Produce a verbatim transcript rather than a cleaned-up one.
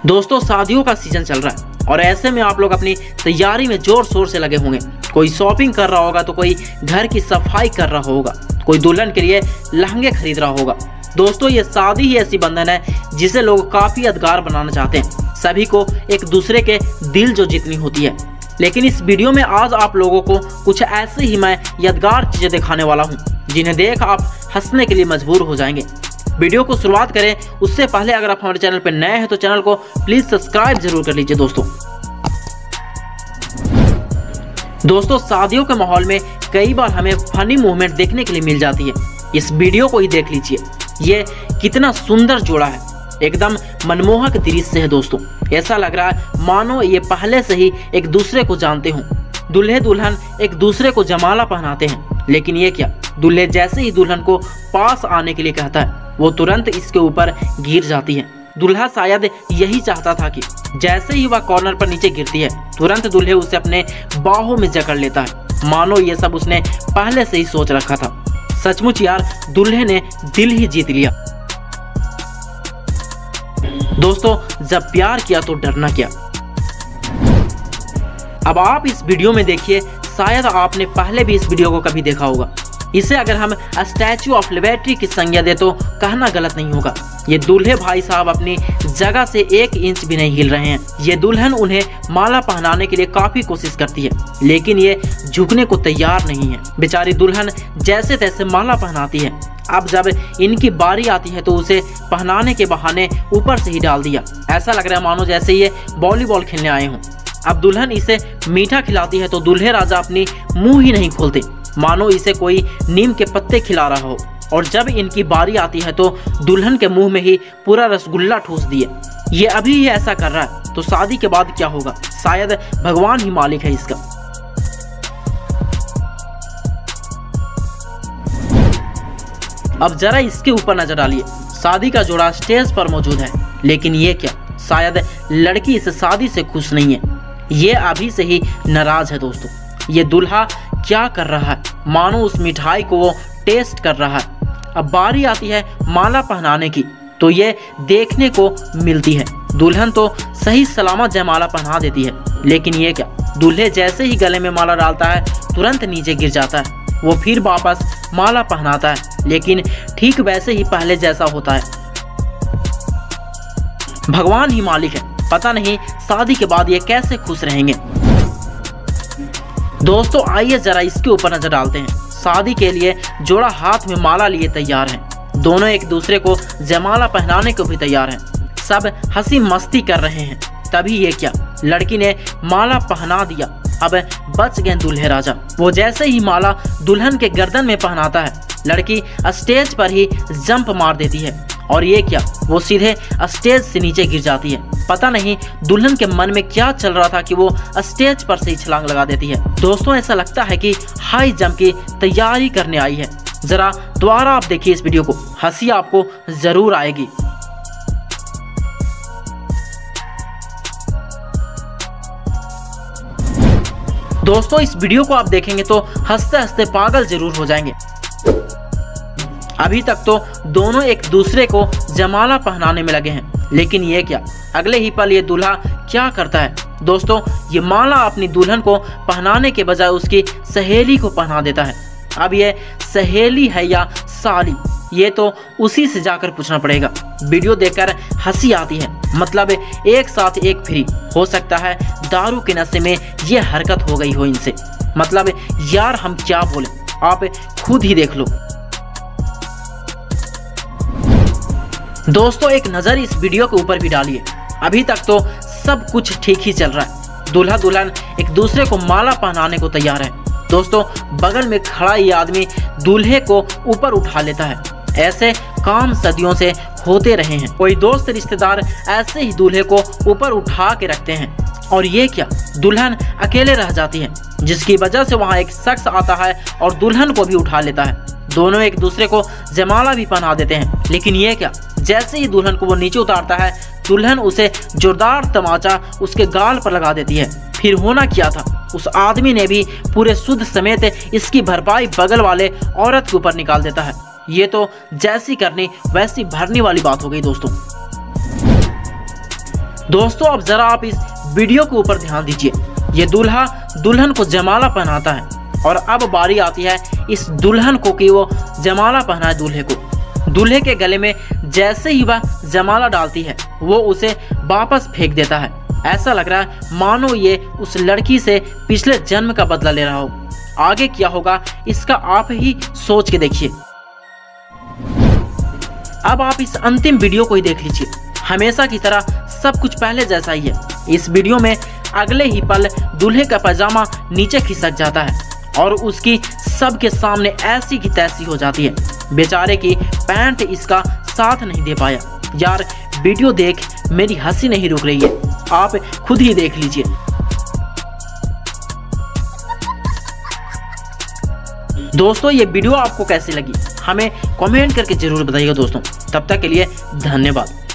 दोस्तों शादियों का सीजन चल रहा है और ऐसे में आप लोग अपनी तैयारी में जोर शोर से लगे होंगे। कोई शॉपिंग कर रहा होगा तो कोई घर की सफाई कर रहा होगा, कोई दुल्हन के लिए लहंगे खरीद रहा होगा। दोस्तों ये शादी ही ऐसी बंधन है जिसे लोग काफी यादगार बनाना चाहते हैं। सभी को एक दूसरे के दिल जो जीतनी होती है। लेकिन इस वीडियो में आज आप लोगों को कुछ ऐसे ही मैं यादगार चीजें दिखाने वाला हूँ जिन्हें देख आप हंसने के लिए मजबूर हो जाएंगे। वीडियो को शुरुआत करें उससे पहले अगर आप हमारे चैनल पर नए हैं तो चैनल को प्लीज सब्सक्राइब जरूर कर लीजिए। दोस्तों दोस्तों शादियों के माहौल में कई बार हमें फनी मूवमेंट देखने के लिए मिल जाती है। इस वीडियो को ही देख लीजिए, ये कितना सुंदर जोड़ा है, एकदम मनमोहक दृश्य है। दोस्तों ऐसा लग रहा है मानो ये पहले से ही एक दूसरे को जानते हों। दूल्हे दुल्हन एक दूसरे को जमाला पहनाते हैं, लेकिन ये क्या, दूल्हे जैसे ही दुल्हन को पास आने के लिए कहता है वो तुरंत इसके ऊपर गिर जाती है। दूल्हा शायद यही चाहता था कि जैसे ही वह कॉर्नर पर नीचे गिरती है तुरंत दूल्हे उसे अपने बाहों में जकड़ लेता है, मानो ये सब उसने पहले से ही सोच रखा था। सचमुच यार दूल्हे ने दिल ही जीत लिया। दोस्तों जब प्यार किया तो डरना क्या। अब आप इस वीडियो में देखिए, शायद आपने पहले भी इस वीडियो को कभी देखा होगा। इसे अगर हम स्टैचू ऑफ लिबर्टी की संज्ञा दे तो कहना गलत नहीं होगा। ये दूल्हे भाई साहब अपनी जगह से एक इंच भी नहीं हिल रहे हैं। ये दुल्हन उन्हें माला पहनाने के लिए काफी कोशिश करती है, लेकिन ये झुकने को तैयार नहीं है। बेचारी दुल्हन जैसे तैसे माला पहनाती है। अब जब इनकी बारी आती है तो उसे पहनाने के बहाने ऊपर से ही डाल दिया। ऐसा लग रहा है मानो जैसे ये वॉलीबॉल खेलने आए हों। अब दुल्हन इसे मीठा खिलाती है तो दूल्हे राजा अपनी मुंह ही नहीं खोलते, मानो इसे कोई नीम के पत्ते खिला रहा हो। और जब इनकी बारी आती है तो दुल्हन के मुंह में ही पूरा रसगुल्ला ठूस दिए। ये अभी ही ऐसा कर रहा है तो शादी के बाद क्या होगा, शायद भगवान ही मालिक है इसका। अब जरा इसके ऊपर नजर डालिए, शादी का जोड़ा स्टेज पर मौजूद है, लेकिन ये क्या, शायद लड़की इस शादी से खुश नहीं है। ये अभी से ही नाराज है। दोस्तों ये दूल्हा क्या कर रहा है, मानो उस मिठाई को वो टेस्ट कर रहा है। अब बारी आती है माला पहनाने की तो ये देखने को मिलती है। दुल्हन तो सही सलामत जयमाला पहना देती है, लेकिन ये क्या, दूल्हे जैसे ही गले में माला डालता है तुरंत नीचे गिर जाता है। वो फिर वापस माला पहनाता है, लेकिन ठीक वैसे ही पहले जैसा होता है। भगवान ही मालिक है, पता नहीं शादी के बाद ये कैसे खुश रहेंगे। दोस्तों आइए जरा इसके ऊपर नजर डालते हैं। शादी के लिए जोड़ा हाथ में माला लिए तैयार हैं। दोनों एक दूसरे को जयमाला पहनाने को भी तैयार हैं। सब हंसी मस्ती कर रहे हैं। तभी ये क्या, लड़की ने माला पहना दिया। अब बच गए दूल्हे राजा। वो जैसे ही माला दुल्हन के गर्दन में पहनाता है, लड़की स्टेज पर ही जंप मार देती है। और ये क्या, वो सीधे स्टेज से नीचे गिर जाती है। पता नहीं दुल्हन के मन में क्या चल रहा था कि वो स्टेज पर से ही छलांग लगा देती है। दोस्तों ऐसा लगता है कि हाई जंप की तैयारी करने आई है। जरा दोबारा आप देखिए इस वीडियो को, हंसी आपको जरूर आएगी। दोस्तों इस वीडियो को आप देखेंगे तो हंसते हंसते पागल जरूर हो जाएंगे। अभी तक तो दोनों एक दूसरे को जयमाला पहनाने में लगे हैं, लेकिन ये क्या, अगले ही पल ये दूल्हा क्या करता है। दोस्तों ये माला अपनी दुल्हन को पहनाने के बजाय उसकी सहेली को पहना देता है। अब ये सहेली है या साली, ये तो उसी से जाकर पूछना पड़ेगा। वीडियो देखकर हंसी आती है, मतलब एक साथ एक फ्री। हो सकता है दारू के नशे में ये हरकत हो गई हो इनसे। मतलब यार हम क्या बोले, आप खुद ही देख लो। दोस्तों एक नज़र इस वीडियो के ऊपर भी डालिए। अभी तक तो सब कुछ ठीक ही चल रहा है। दूल्हा दुल्हन एक दूसरे को माला पहनाने को तैयार है। दोस्तों बगल में खड़ा ये आदमी दूल्हे को ऊपर उठा लेता है। ऐसे काम सदियों से होते रहे हैं। कोई दोस्त रिश्तेदार ऐसे ही दूल्हे को ऊपर उठा के रखते हैं। और ये क्या, दुल्हन अकेले रह जाती है, जिसकी वजह से वहाँ एक शख्स आता है और दुल्हन को भी उठा लेता है। दोनों एक दूसरे को जयमाला भी पहना देते हैं, लेकिन ये क्या, जैसे ही दुल्हन को वो नीचे उतारता है दुल्हन उसे जोरदार तमाचा उसके गाल पर लगा देती है। फिर होना क्या था, उस आदमी ने भी पूरे सूद समेत इसकी भरपाई बगल वाले औरत के ऊपर निकाल देता है। ये तो जैसी करनी वैसी भरने वाली बात हो गई दोस्तों। दोस्तों अब जरा आप इस वीडियो के ऊपर ध्यान दीजिए। ये दूल्हा दुल्हन को जयमाला पहनाता है और अब बारी आती है इस दुल्हन को कि वो जयमाला पहनाए दूल्हे को। दूल्हे के गले में जैसे ही वह जयमाला डालती है वो उसे वापस फेंक देता है। ऐसा लग रहा है मानो ये उस लड़की से पिछले जन्म का बदला ले रहा हो। आगे क्या होगा इसका आप ही सोच के देखिए। अब आप इस अंतिम वीडियो को ही देख लीजिए। हमेशा की तरह सब कुछ पहले जैसा ही है। इस वीडियो में अगले ही पल दूल्हे का पैजामा नीचे खिसक जाता है और उसकी सबके सामने ऐसी की तैसी हो जाती है। बेचारे की पैंट इसका साथ नहीं दे पाया। यार वीडियो देख मेरी हंसी नहीं रुक रही है, आप खुद ही देख लीजिए। दोस्तों ये वीडियो आपको कैसी लगी हमें कमेंट करके जरूर बताइएगा दोस्तों। तब तक के लिए धन्यवाद।